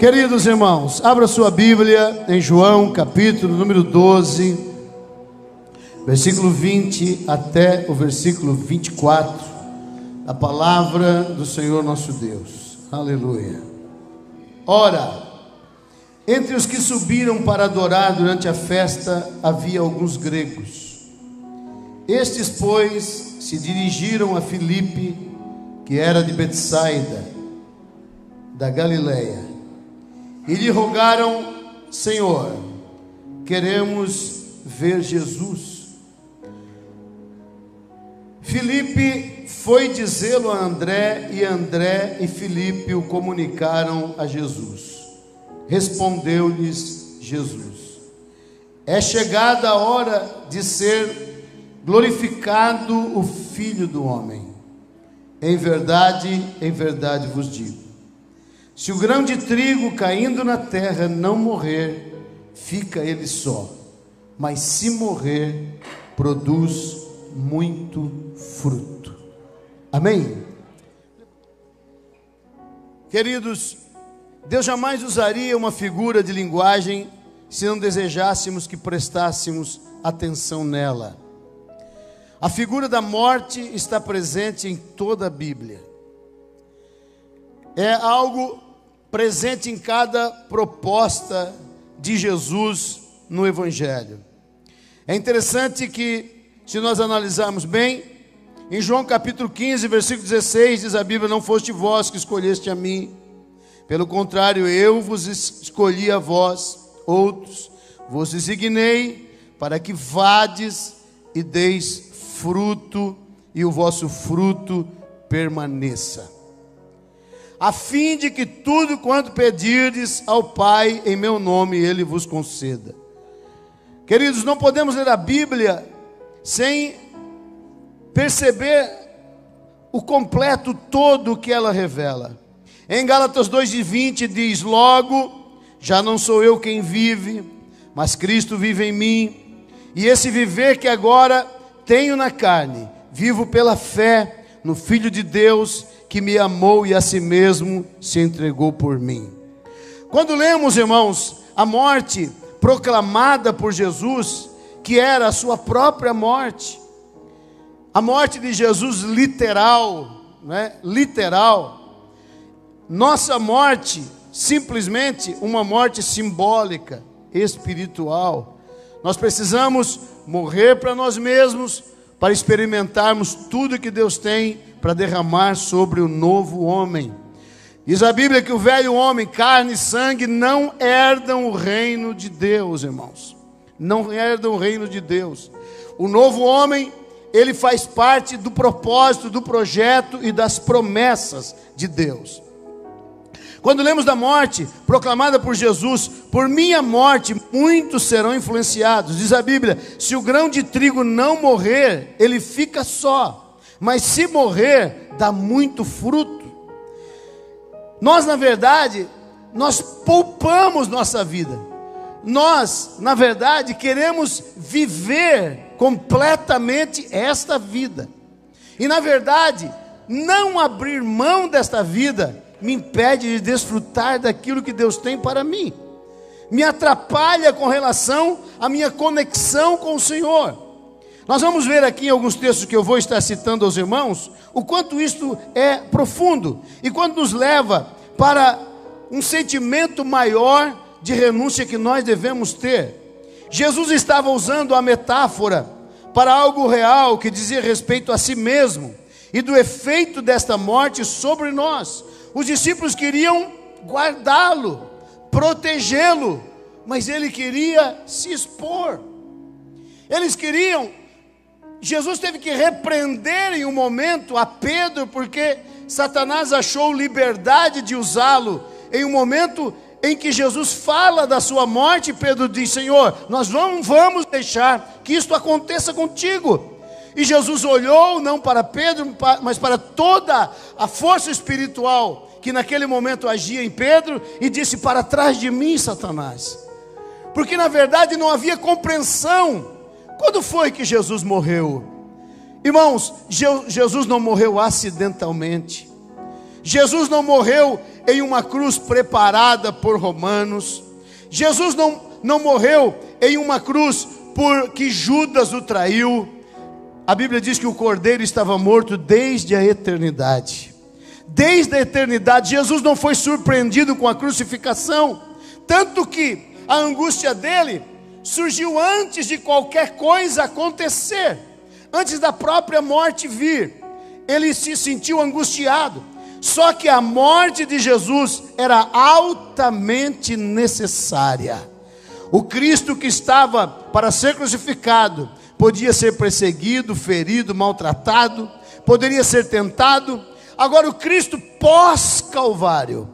Queridos irmãos, abra sua Bíblia em João capítulo número 12, versículo 20 até o versículo 24, a palavra do Senhor nosso Deus. Aleluia. Ora, entre os que subiram para adorar durante a festa havia alguns gregos. Estes, pois, se dirigiram a Filipe, que era de Betsaida, da Galileia, e lhe rogaram: Senhor, queremos ver Jesus. Filipe foi dizê-lo a André, e André e Filipe o comunicaram a Jesus. Respondeu-lhes Jesus: é chegada a hora de ser glorificado o Filho do Homem. Em verdade vos digo, se o grão de trigo caindo na terra não morrer, fica ele só, mas se morrer, produz muito fruto. Amém? Queridos, Deus jamais usaria uma figura de linguagem se não desejássemos que prestássemos atenção nela. A figura da morte está presente em toda a Bíblia. É algo presente em cada proposta de Jesus no Evangelho. É interessante que, se nós analisarmos bem, em João capítulo 15, versículo 16, diz a Bíblia: não foste vós que escolheste a mim, pelo contrário, eu vos escolhi a vós, outros, vos designei para que vades e deis fruto, e o vosso fruto permaneça, a fim de que tudo quanto pedirdes ao Pai em meu nome, Ele vos conceda. Queridos, não podemos ler a Bíblia sem perceber o completo todo que ela revela. Em Gálatas 2:20 diz: logo, já não sou eu quem vive, mas Cristo vive em mim, e esse viver que agora tenho na carne, vivo pela fé no Filho de Deus, que me amou e a si mesmo se entregou por mim. Quando lemos, irmãos, a morte proclamada por Jesus, que era a sua própria morte, a morte de Jesus literal, literal, nossa morte, simplesmente uma morte simbólica, espiritual. Nós precisamos morrer para nós mesmos, para experimentarmos tudo que Deus tem para derramar sobre o novo homem. Diz a Bíblia que o velho homem, carne e sangue, não herdam o reino de Deus, irmãos. Não herdam o reino de Deus. O novo homem, ele faz parte do propósito, do projeto e das promessas de Deus. Quando lemos da morte proclamada por Jesus: por minha morte muitos serão influenciados. Diz a Bíblia: se o grão de trigo não morrer, ele fica só, mas se morrer, dá muito fruto. Nós, na verdade, nós poupamos nossa vida. Nós, na verdade, queremos viver completamente esta vida. E, na verdade, não abrir mão desta vida me impede de desfrutar daquilo que Deus tem para mim. Me atrapalha com relação à minha conexão com o Senhor. Nós vamos ver aqui em alguns textos que eu vou estar citando aos irmãos, o quanto isto é profundo, e quanto nos leva para um sentimento maior de renúncia que nós devemos ter. Jesus estava usando a metáfora para algo real, que dizia respeito a si mesmo, e do efeito desta morte sobre nós. Os discípulos queriam guardá-lo, protegê-lo, mas ele queria se expor. Eles queriam... Jesus teve que repreender em um momento a Pedro, porque Satanás achou liberdade de usá-lo. Em um momento em que Jesus fala da sua morte, Pedro diz: Senhor, nós não vamos deixar que isto aconteça contigo. E Jesus olhou não para Pedro, mas para toda a força espiritual que naquele momento agia em Pedro, e disse: para trás de mim, Satanás. Porque na verdade não havia compreensão. Quando foi que Jesus morreu? Irmãos, Jesus não morreu acidentalmente. Jesus não morreu em uma cruz preparada por romanos. Jesus não morreu em uma cruz porque Judas o traiu. A Bíblia diz que o Cordeiro estava morto desde a eternidade. Desde a eternidade, Jesus não foi surpreendido com a crucificação, tanto que a angústia dele surgiu antes de qualquer coisa acontecer, antes da própria morte vir. Ele se sentiu angustiado. Só que a morte de Jesus era altamente necessária. O Cristo que estava para ser crucificado podia ser perseguido, ferido, maltratado, poderia ser tentado. Agora o Cristo pós-Calvário,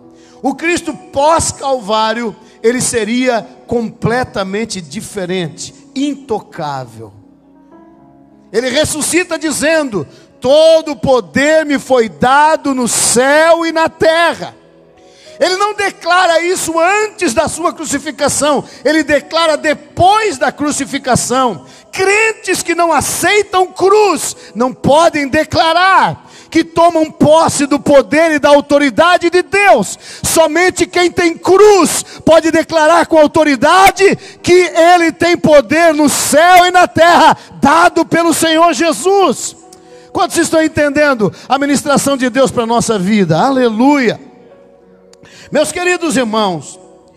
ele seria completamente diferente, intocável. Ele ressuscita dizendo: todo poder me foi dado no céu e na terra. Ele não declara isso antes da sua crucificação, ele declara depois da crucificação. Crentes que não aceitam cruz não podem declarar que tomam posse do poder e da autoridade de Deus. Somente quem tem cruz pode declarar com autoridade que ele tem poder no céu e na terra, dado pelo Senhor Jesus. Quantos estão entendendo a ministração de Deus para a nossa vida? Aleluia! Meus queridos irmãos,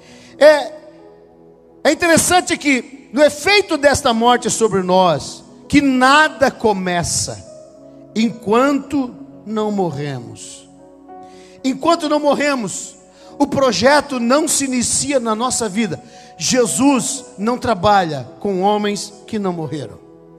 é interessante que no efeito desta morte sobre nós, que nada começa enquanto não morremos. Enquanto não morremos, o projeto não se inicia na nossa vida. Jesus não trabalha com homens que não morreram.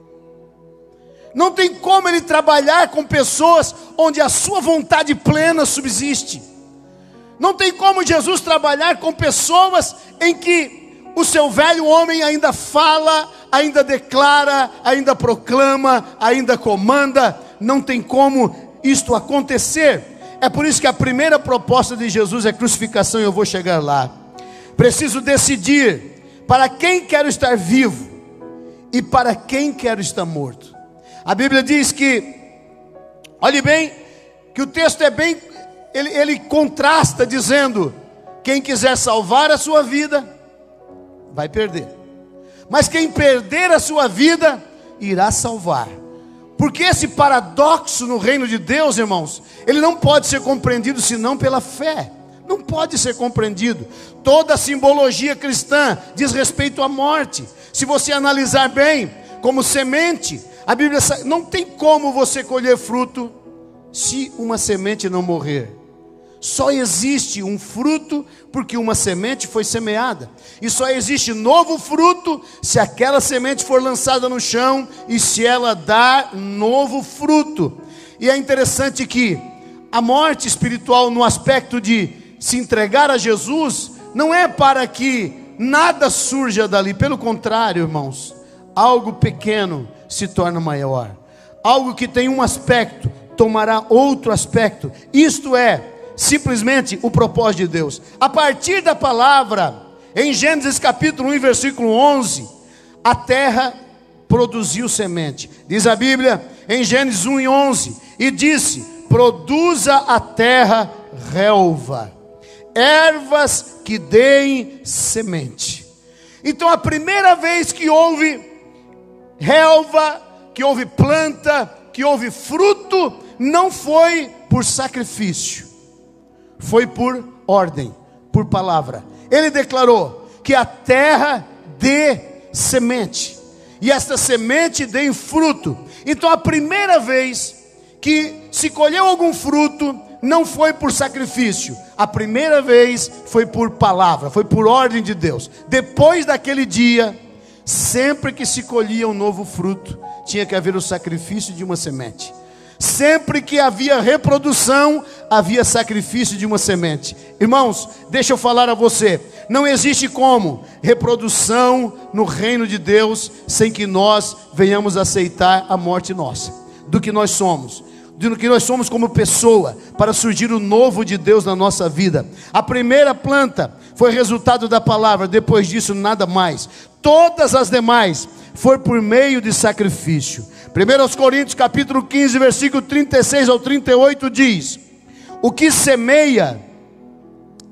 Não tem como ele trabalhar com pessoas onde a sua vontade plena subsiste. Não tem como Jesus trabalhar com pessoas em que o seu velho homem ainda fala, ainda declara, ainda proclama, ainda comanda. Não tem como isto acontecer. É por isso que a primeira proposta de Jesus é crucificação, e eu vou chegar lá. Preciso decidir para quem quero estar vivo e para quem quero estar morto. A Bíblia diz que, olhe bem, que o texto é bem, ele contrasta dizendo: quem quiser salvar a sua vida, vai perder. Mas quem perder a sua vida, irá salvar. Porque esse paradoxo no reino de Deus, irmãos, ele não pode ser compreendido senão pela fé. Não pode ser compreendido. Toda a simbologia cristã diz respeito à morte. Se você analisar bem, como semente, a Bíblia não tem como você colher fruto se uma semente não morrer. Só existe um fruto porque uma semente foi semeada. E só existe novo fruto se aquela semente for lançada no chão e se ela dar novo fruto. E é interessante que a morte espiritual, no aspecto de se entregar a Jesus, não é para que nada surja dali. Pelo contrário, irmãos, algo pequeno se torna maior. Algo que tem um aspecto tomará outro aspecto. Isto é simplesmente o propósito de Deus. A partir da palavra, em Gênesis capítulo 1, versículo 11, a terra produziu semente. Diz a Bíblia em Gênesis 1 e 11: e disse: produza a terra relva, ervas que deem semente. Então a primeira vez que houve relva, que houve planta, que houve fruto, não foi por sacrifício, foi por ordem, por palavra. Ele declarou que a terra dê semente, e esta semente dê fruto. Então a primeira vez que se colheu algum fruto, não foi por sacrifício, a primeira vez foi por palavra, foi por ordem de Deus. Depois daquele dia, sempre que se colhia um novo fruto, tinha que haver o sacrifício de uma semente. Sempre que havia reprodução, havia sacrifício de uma semente. Irmãos, deixa eu falar a você, não existe como reprodução no reino de Deus sem que nós venhamos aceitar a morte nossa, do que nós somos como pessoa, para surgir o novo de Deus na nossa vida. A primeira planta foi resultado da palavra, depois disso nada mais. Todas as demais foi por meio de sacrifício. 1 Coríntios capítulo 15, versículo 36 ao 38 diz: o que semeia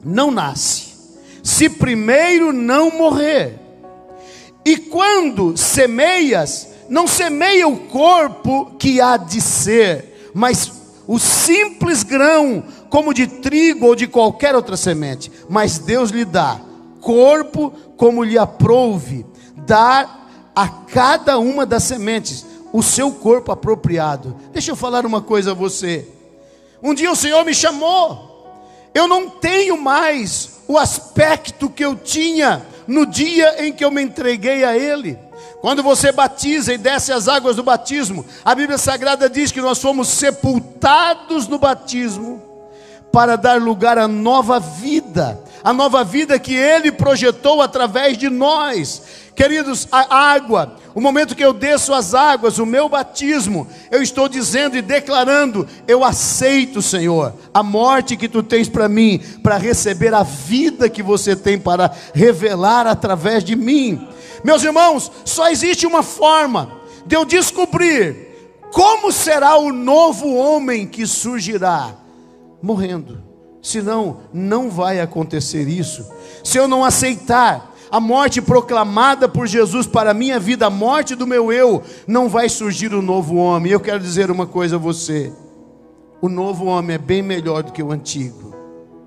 não nasce, se primeiro não morrer. E quando semeias, não semeia o corpo que há de ser, mas o simples grão, como de trigo ou de qualquer outra semente. Mas Deus lhe dá corpo como lhe aprouve, dar a cada uma das sementes o seu corpo apropriado. Deixa eu falar uma coisa a você. Um dia o Senhor me chamou. Eu não tenho mais o aspecto que eu tinha no dia em que eu me entreguei a Ele. Quando você batiza e desce as águas do batismo, a Bíblia Sagrada diz que nós fomos sepultados no batismo para dar lugar à nova vida, a nova vida que Ele projetou através de nós. Queridos, a água, o momento que eu desço as águas, o meu batismo, eu estou dizendo e declarando: eu aceito, Senhor, a morte que Tu tens para mim, para receber a vida que Você tem para revelar através de mim. Meus irmãos, só existe uma forma de eu descobrir como será o novo homem que surgirá: morrendo. Senão, não vai acontecer isso. Se eu não aceitar a morte proclamada por Jesus para a minha vida, a morte do meu eu, não vai surgir o novo homem. Eu quero dizer uma coisa a você: o novo homem é bem melhor do que o antigo.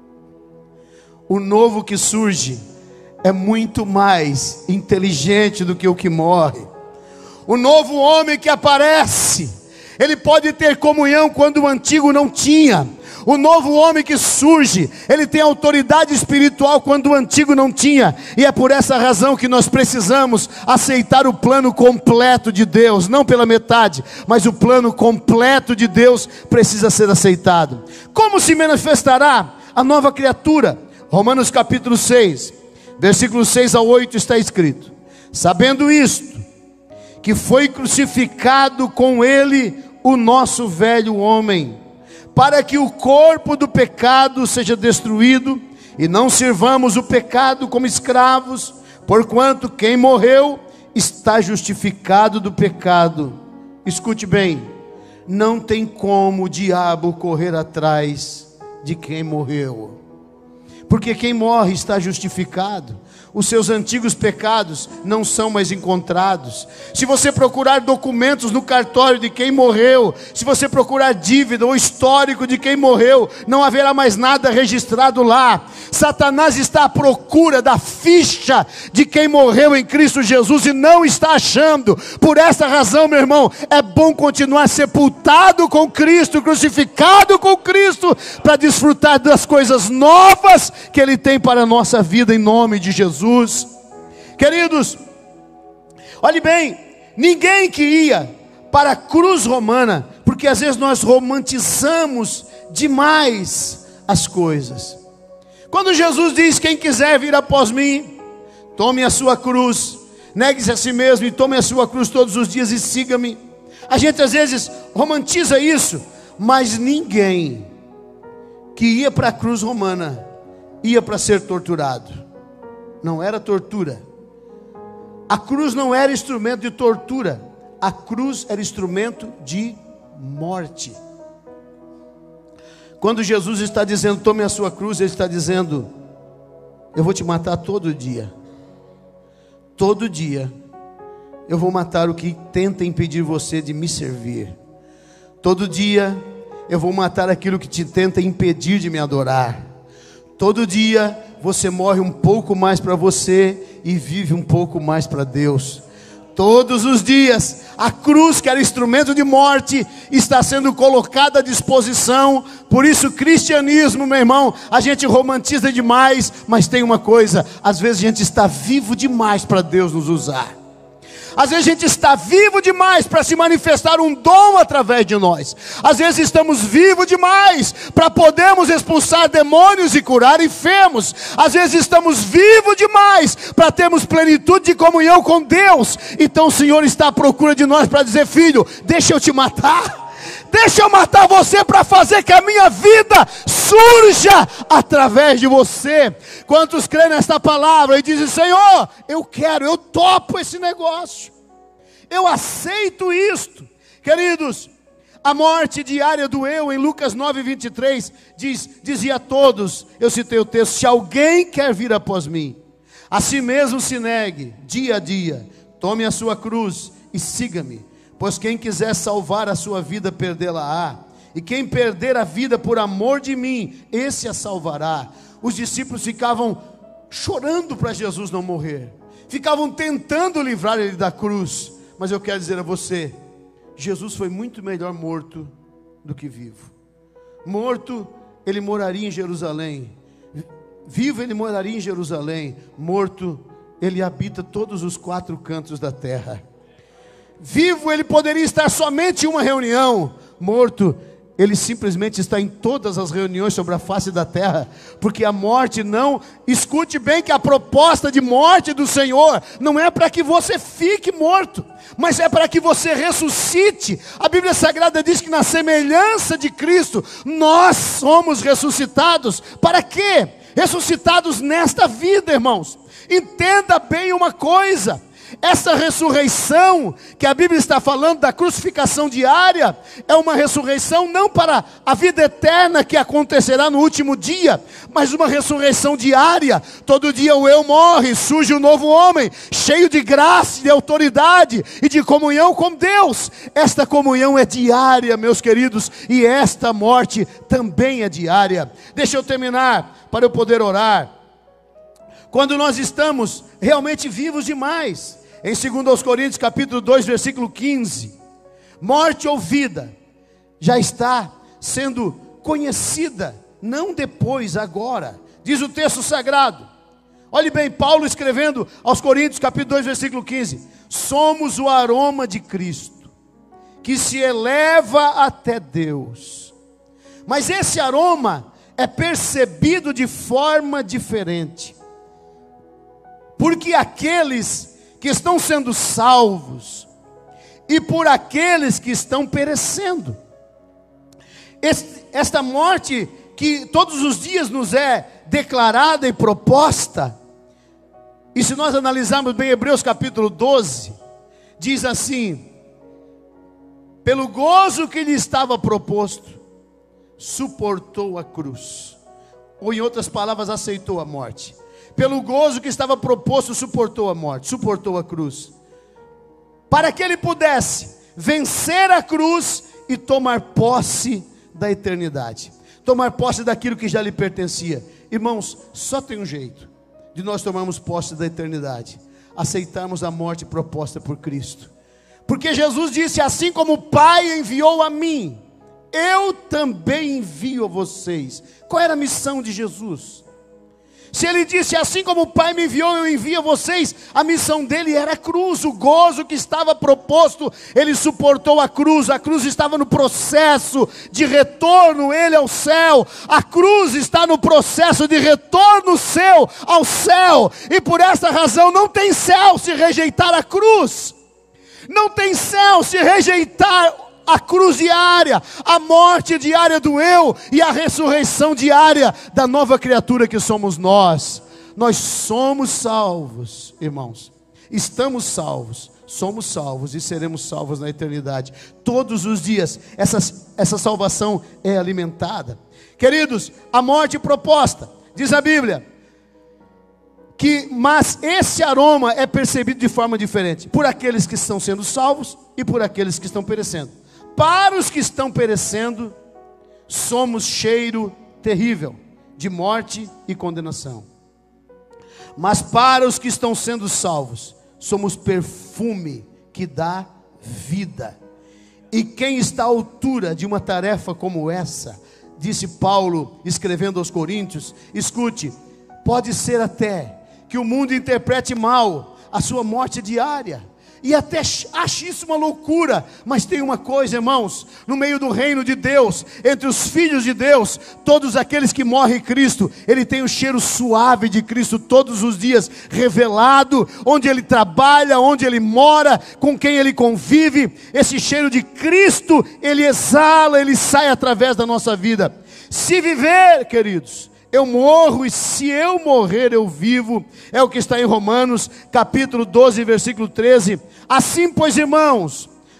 O novo que surge é muito mais inteligente do que o que morre. O novo homem que aparece, ele pode ter comunhão quando o antigo não tinha. O novo homem que surge, ele tem autoridade espiritual quando o antigo não tinha. E é por essa razão que nós precisamos aceitar o plano completo de Deus. Não pela metade, mas o plano completo de Deus precisa ser aceitado. Como se manifestará a nova criatura? Romanos capítulo 6, versículos 6 a 8 está escrito: sabendo isto, que foi crucificado com ele o nosso velho homem, para que o corpo do pecado seja destruído, e não sirvamos o pecado como escravos, porquanto quem morreu está justificado do pecado. Escute bem, não tem como o diabo correr atrás de quem morreu, porque quem morre está justificado. Os seus antigos pecados não são mais encontrados. Se você procurar documentos no cartório de quem morreu, se você procurar dívida ou histórico de quem morreu, não haverá mais nada registrado lá. Satanás está à procura da ficha de quem morreu em Cristo Jesus e não está achando. Por essa razão, meu irmão, é bom continuar sepultado com Cristo, crucificado com Cristo, para desfrutar das coisas novas que Ele tem para a nossa vida, em nome de Jesus. Queridos, olhe bem, ninguém que ia para a cruz romana, porque às vezes nós romantizamos demais as coisas. Quando Jesus diz: quem quiser vir após mim, tome a sua cruz, negue-se a si mesmo e tome a sua cruz todos os dias e siga-me. A gente às vezes romantiza isso, mas ninguém que ia para a cruz romana ia para ser torturado. Não era tortura. A cruz não era instrumento de tortura. A cruz era instrumento de morte. Quando Jesus está dizendo: tome a sua cruz, Ele está dizendo: eu vou te matar todo dia. Todo dia eu vou matar o que tenta impedir você de me servir. Todo dia eu vou matar aquilo que te tenta impedir de me adorar. Todo dia você morre um pouco mais para você e vive um pouco mais para Deus. Todos os dias a cruz, que era instrumento de morte, está sendo colocada à disposição. Por isso, cristianismo, meu irmão, a gente romantiza demais, mas tem uma coisa: às vezes a gente está vivo demais para Deus nos usar. Às vezes a gente está vivo demais para se manifestar um dom através de nós. Às vezes estamos vivos demais para podermos expulsar demônios e curar enfermos. Às vezes estamos vivos demais para termos plenitude de comunhão com Deus. Então o Senhor está à procura de nós para dizer: filho, deixa eu te matar. Deixa eu matar você para fazer que a minha vida surja através de você. Quantos creem nesta palavra e dizem: Senhor, eu quero, eu topo esse negócio, eu aceito isto. Queridos, A morte diária do eu, em Lucas 9:23, dizia a todos, eu citei o texto: se alguém quer vir após mim, a si mesmo se negue, dia a dia, tome a sua cruz e siga-me. Pois quem quiser salvar a sua vida, perdê-la-á. E quem perder a vida por amor de mim, esse a salvará. Os discípulos ficavam chorando para Jesus não morrer. Ficavam tentando livrar ele da cruz. Mas eu quero dizer a você, Jesus foi muito melhor morto do que vivo. Morto, ele moraria em Jerusalém. Vivo, ele moraria em Jerusalém. Morto, ele habita todos os 4 cantos da terra. Vivo, ele poderia estar somente em uma reunião. Morto, ele simplesmente está em todas as reuniões sobre a face da terra. Porque a morte não... Escute bem que a proposta de morte do Senhor não é para que você fique morto, mas é para que você ressuscite. A Bíblia Sagrada diz que na semelhança de Cristo, nós somos ressuscitados. Para quê? Ressuscitados nesta vida, irmãos. Entenda bem uma coisa: essa ressurreição que a Bíblia está falando da crucificação diária, é uma ressurreição não para a vida eterna que acontecerá no último dia, mas uma ressurreição diária. Todo dia o eu morre, surge um novo homem, cheio de graça, de autoridade e de comunhão com Deus. Esta comunhão é diária, meus queridos, e esta morte também é diária. Deixa eu terminar, para eu poder orar. Quando nós estamos realmente vivos demais, em 2 Coríntios capítulo 2, versículo 15, morte ou vida já está sendo conhecida, não depois, agora. Diz o texto sagrado. Olhe bem, Paulo escrevendo aos Coríntios capítulo 2, versículo 15: somos o aroma de Cristo, que se eleva até Deus. Mas esse aroma é percebido de forma diferente, porque aqueles que estão sendo salvos e por aqueles que estão perecendo. Esta morte que todos os dias nos é declarada e proposta, e se nós analisarmos bem Hebreus capítulo 12, diz assim: pelo gozo que lhe estava proposto, suportou a cruz, ou em outras palavras, aceitou a morte. Pelo gozo que estava proposto, suportou a morte, suportou a cruz, para que ele pudesse vencer a cruz e tomar posse da eternidade, tomar posse daquilo que já lhe pertencia. Irmãos, só tem um jeito de nós tomarmos posse da eternidade: aceitarmos a morte proposta por Cristo. Porque Jesus disse: assim como o Pai enviou a mim, eu também envio a vocês. Qual era a missão de Jesus? Se ele disse: assim como o Pai me enviou, eu envio a vocês, a missão dele era a cruz. O gozo que estava proposto, ele suportou a cruz estava no processo de retorno, ele ao céu. A cruz está no processo de retorno seu ao céu, e por essa razão não tem céu se rejeitar a cruz, não tem céu se rejeitar a cruz diária, a morte diária do eu e a ressurreição diária da nova criatura que somos nós. Nós somos salvos, irmãos, estamos salvos, somos salvos e seremos salvos na eternidade. Todos os dias essa salvação é alimentada. Queridos, a morte proposta, diz a Bíblia, mas esse aroma é percebido de forma diferente, por aqueles que estão sendo salvos e por aqueles que estão perecendo. Para os que estão perecendo, somos cheiro terrível de morte e condenação. Mas para os que estão sendo salvos, somos perfume que dá vida. E quem está à altura de uma tarefa como essa, disse Paulo escrevendo aos Coríntios, escute, pode ser até que o mundo interprete mal a sua morte diária, e até ache isso uma loucura, mas tem uma coisa, irmãos: no meio do reino de Deus, entre os filhos de Deus, todos aqueles que morrem em Cristo, ele tem o cheiro suave de Cristo todos os dias, revelado, onde ele trabalha, onde ele mora, com quem ele convive. Esse cheiro de Cristo, ele exala, ele sai através da nossa vida. Se viver, queridos, eu morro, e se eu morrer, eu vivo. É o que está em Romanos, capítulo 12, versículo 13. Assim, pois, irmãos,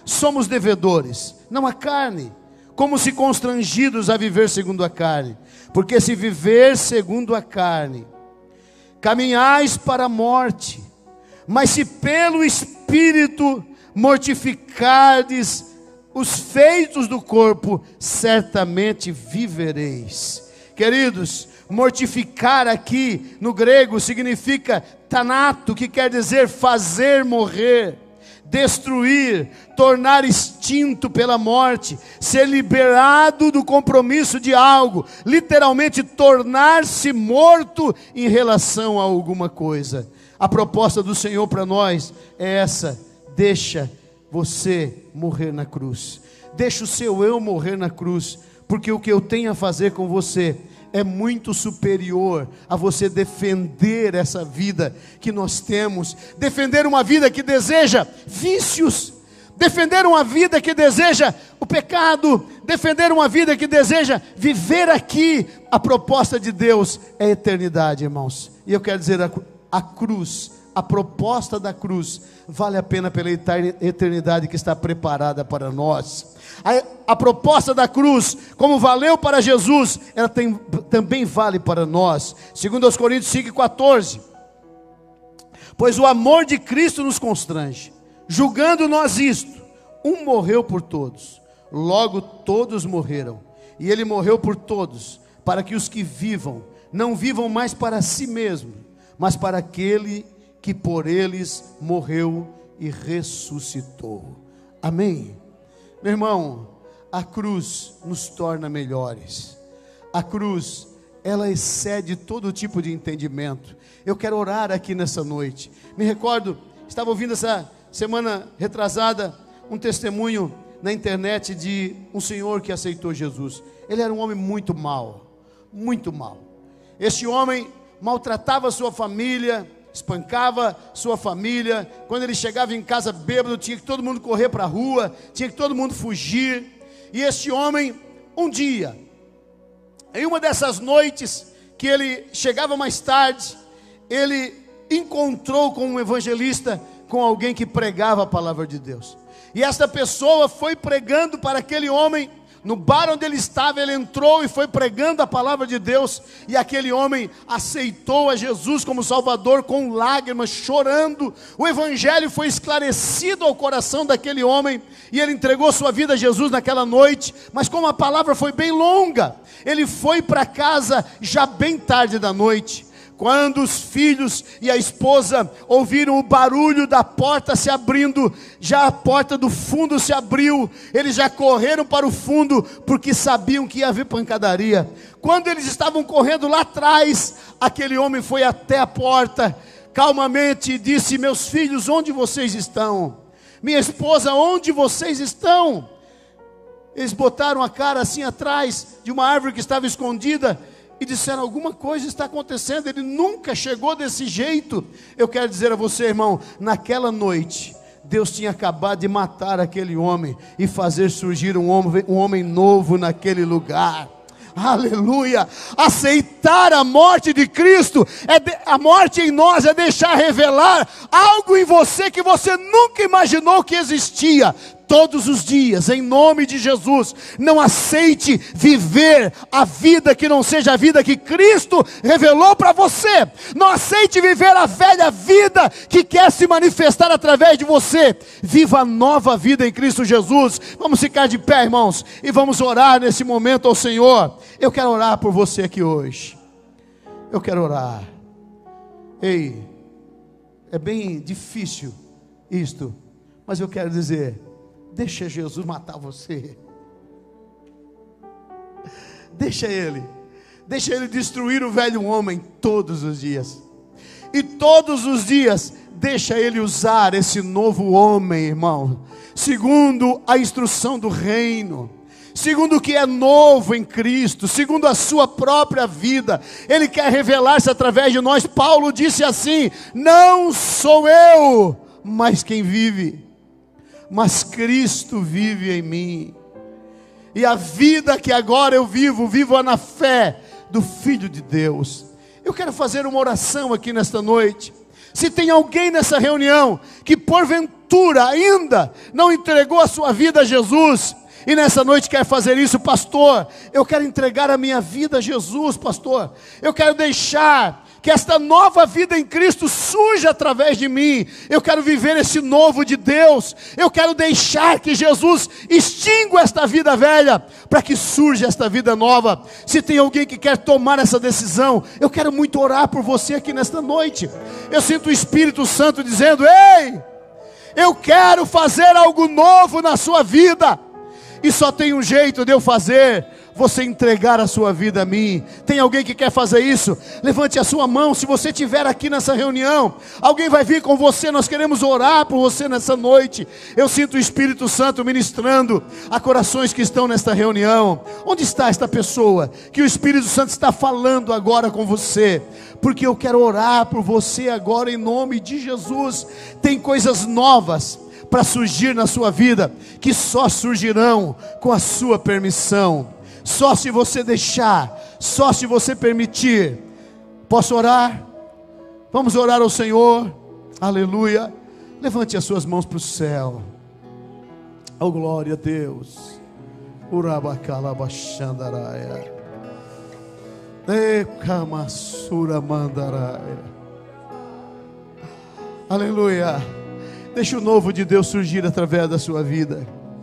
somos devedores, não à carne, como se constrangidos a viver segundo a carne. Porque se viver segundo a carne, caminhais para a morte, mas se pelo Espírito mortificardes os feitos do corpo, certamente vivereis. Queridos, mortificar aqui no grego significa tanato, que quer dizer fazer morrer, destruir, tornar extinto pela morte, ser liberado do compromisso de algo, literalmente tornar-se morto em relação a alguma coisa. A proposta do Senhor para nós é essa: deixa você morrer na cruz, deixa o seu eu morrer na cruz, porque o que eu tenho a fazer com você é muito superior a você defender essa vida que nós temos, defender uma vida que deseja vícios, defender uma vida que deseja o pecado, defender uma vida que deseja viver aqui. A proposta de Deus é a eternidade, irmãos. E eu quero dizer, a cruz, a proposta da cruz, vale a pena pela eternidade que está preparada para nós. A proposta da cruz, como valeu para Jesus, ela também vale para nós. 2 Coríntios 5,14. Pois o amor de Cristo nos constrange, julgando nós isto: um morreu por todos, logo todos morreram, e ele morreu por todos, para que os que vivam, não vivam mais para si mesmos, mas para aquele que por eles morreu e ressuscitou. Amém? Meu irmão, a cruz nos torna melhores. A cruz, ela excede todo tipo de entendimento. Eu quero orar aqui nessa noite. Me recordo, estava ouvindo essa semana retrasada um testemunho na internet de um senhor que aceitou Jesus. Ele era um homem muito mau, muito mau. Este homem maltratava sua família, espancava sua família. Quando ele chegava em casa bêbado, tinha que todo mundo correr para a rua, tinha que todo mundo fugir. E este homem, um dia, em uma dessas noites que ele chegava mais tarde, ele encontrou com um evangelista, com alguém que pregava a palavra de Deus. E esta pessoa foi pregando para aquele homem. No bar onde ele estava, ele entrou e foi pregando a palavra de Deus, e aquele homem aceitou a Jesus como Salvador com lágrimas, chorando. O evangelho foi esclarecido ao coração daquele homem, e ele entregou sua vida a Jesus naquela noite. Mas como a palavra foi bem longa, ele foi para casa já bem tarde da noite. Quando os filhos e a esposa ouviram o barulho da porta se abrindo, já a porta do fundo se abriu, eles já correram para o fundo, porque sabiam que ia haver pancadaria. Quando eles estavam correndo lá atrás, aquele homem foi até a porta, calmamente, e disse: meus filhos, onde vocês estão? Minha esposa, onde vocês estão? Eles botaram a cara assim atrás de uma árvore que estava escondida, e disseram: alguma coisa está acontecendo, ele nunca chegou desse jeito. Eu quero dizer a você, irmão, naquela noite, Deus tinha acabado de matar aquele homem, e fazer surgir um homem novo naquele lugar. Aleluia! Aceitar a morte de Cristo, a morte em nós é deixar revelar algo em você que você nunca imaginou que existia. Todos os dias, em nome de Jesus, não aceite viver a vida que não seja a vida que Cristo revelou para você. Não aceite viver a velha vida que quer se manifestar através de você. Viva a nova vida em Cristo Jesus. Vamos ficar de pé, irmãos, e vamos orar nesse momento ao Senhor. Eu quero orar por você aqui hoje. Eu quero orar. Ei, é bem difícil isto, mas eu quero dizer: deixa Jesus matar você. Deixa Ele destruir o velho homem todos os dias. E todos os dias, deixa Ele usar esse novo homem, irmão, segundo a instrução do reino, segundo o que é novo em Cristo, segundo a sua própria vida. Ele quer revelar-se através de nós. Paulo disse assim: não sou eu, mas quem vive, mas Cristo vive em mim. E a vida que agora eu vivo na fé do Filho de Deus. Eu quero fazer uma oração aqui nesta noite. Se tem alguém nessa reunião que porventura porventura ainda não entregou a sua vida a Jesus, e nessa noite quer fazer isso, pastor, eu quero entregar a minha vida a Jesus, pastor, eu quero deixar que esta nova vida em Cristo surja através de mim, eu quero viver esse novo de Deus, eu quero deixar que Jesus extingua esta vida velha, para que surja esta vida nova. Se tem alguém que quer tomar essa decisão, eu quero muito orar por você aqui nesta noite. Eu sinto o Espírito Santo dizendo: ei, eu quero fazer algo novo na sua vida, e só tem um jeito de eu fazer: você entregar a sua vida a mim. Tem alguém que quer fazer isso? Levante a sua mão. Se você estiver aqui nessa reunião, alguém vai vir com você. Nós queremos orar por você nessa noite. Eu sinto o Espírito Santo ministrando a corações que estão nesta reunião. Onde está esta pessoa que o Espírito Santo está falando agora com você? Porque eu quero orar por você agora em nome de Jesus. Tem coisas novas para surgir na sua vida, que só surgirão com a sua permissão. Só se você deixar, só se você permitir. Posso orar? Vamos orar ao Senhor. Aleluia. Levante as suas mãos para o céu. Oh, glória a Deus. Urabacalabachandaraia. Ekamassura mandaraia. Aleluia. Deixa o novo de Deus surgir através da sua vida.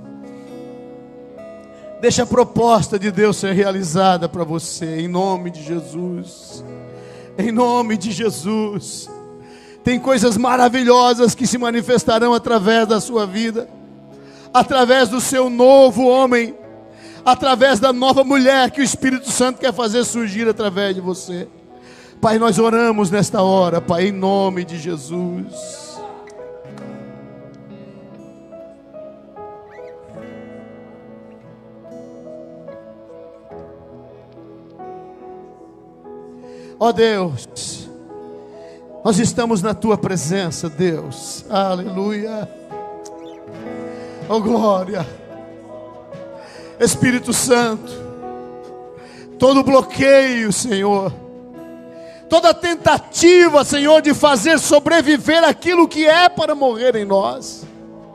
Deixa a proposta de Deus ser realizada para você, em nome de Jesus. Em nome de Jesus. Tem coisas maravilhosas que se manifestarão através da sua vida, através do seu novo homem, através da nova mulher que o Espírito Santo quer fazer surgir através de você. Pai, nós oramos nesta hora, Pai, em nome de Jesus. Ó Deus, nós estamos na Tua presença, Deus, aleluia, ó glória, Espírito Santo, todo bloqueio, Senhor, toda tentativa, Senhor, de fazer sobreviver aquilo que é para morrer em nós,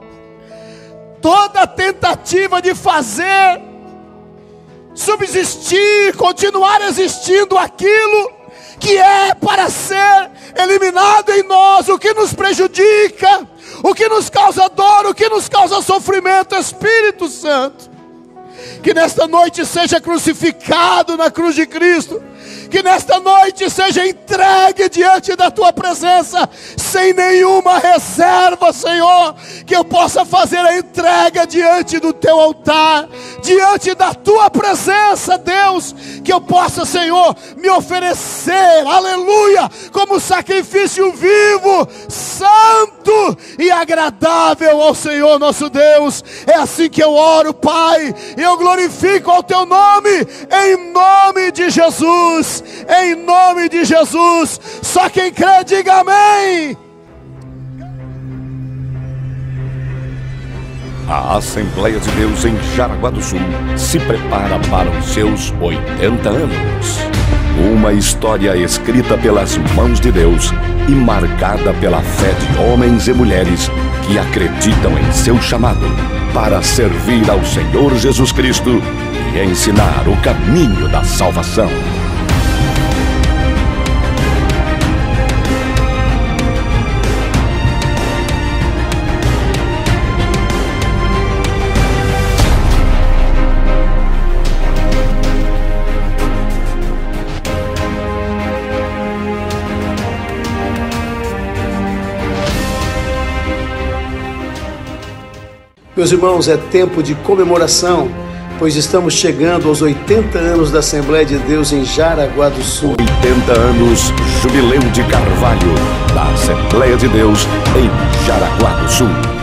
toda tentativa de fazer subsistir, continuar existindo aquilo que é para ser eliminado em nós, o que nos prejudica, o que nos causa dor, o que nos causa sofrimento. Espírito Santo, que nesta noite seja crucificado na cruz de Cristo, que nesta noite seja entregue diante da Tua presença, sem nenhuma reserva, Senhor, que eu possa fazer a entrega diante do Teu altar, diante da Tua presença, Deus, que eu possa, Senhor, me oferecer, aleluia, como sacrifício vivo, santo e agradável ao Senhor nosso Deus. É assim que eu oro, Pai, e eu glorifico ao Teu nome, em nome de Jesus. Em nome de Jesus. Só quem crê diga amém. A Assembleia de Deus em Jaraguá do Sul se prepara para os seus 80 anos. Uma história escrita pelas mãos de Deus e marcada pela fé de homens e mulheres que acreditam em seu chamado para servir ao Senhor Jesus Cristo e ensinar o caminho da salvação. Meus irmãos, é tempo de comemoração, pois estamos chegando aos 80 anos da Assembleia de Deus em Jaraguá do Sul. 80 anos, Jubileu de Carvalho, da Assembleia de Deus em Jaraguá do Sul.